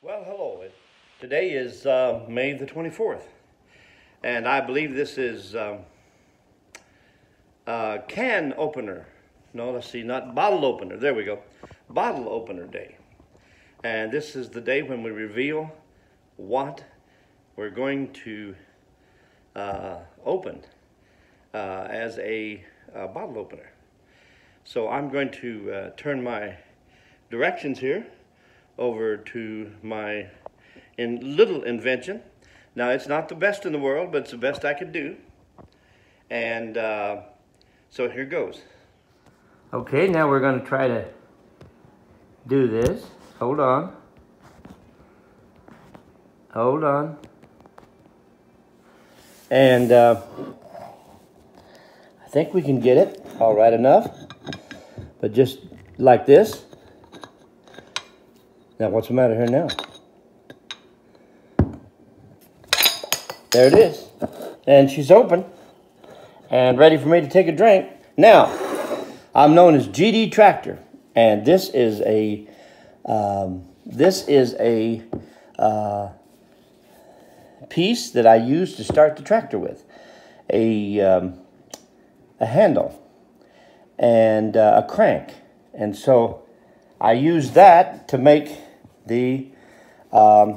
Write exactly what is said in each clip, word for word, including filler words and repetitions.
Well, hello. Today is uh, May the twenty-fourth, and I believe this is um, uh, can opener. No, let's see, not bottle opener. There we go. Bottle opener day. And this is the day when we reveal what we're going to uh, open uh, as a, a bottle opener. So I'm going to uh, turn my directions here over to my in little invention. Now, it's not the best in the world, but it's the best I could do. And uh, so here goes. Okay, now we're going to try to do this. Hold on. Hold on. And uh, I think we can get it all right enough. But just like this. Now, what's the matter here now? There it is. And she's open and ready for me to take a drink. Now, I'm known as G D Tractor, and this is a um, this is a uh, piece that I use to start the tractor with, a um, a handle and uh, a crank, and so I use that to make the um,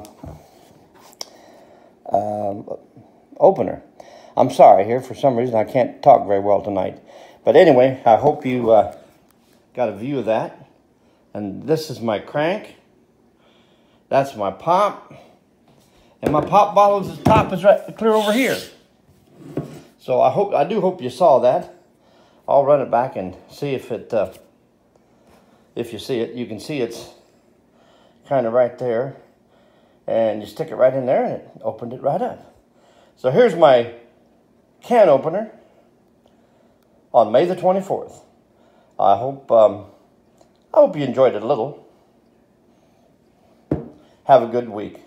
um, opener. I'm sorry here, for some reason I can't talk very well tonight. But anyway, I hope you uh, got a view of that. And this is my crank. That's my pop. And my pop bottle's top is right clear over here. So I hope I do hope you saw that. I'll run it back and see if it uh, if you see it. You can see it's kind of right there. And you stick it right in there and it opened it right up. So here's my can opener on May the twenty-fourth. I hope um, I hope you enjoyed it a little. Have a good week.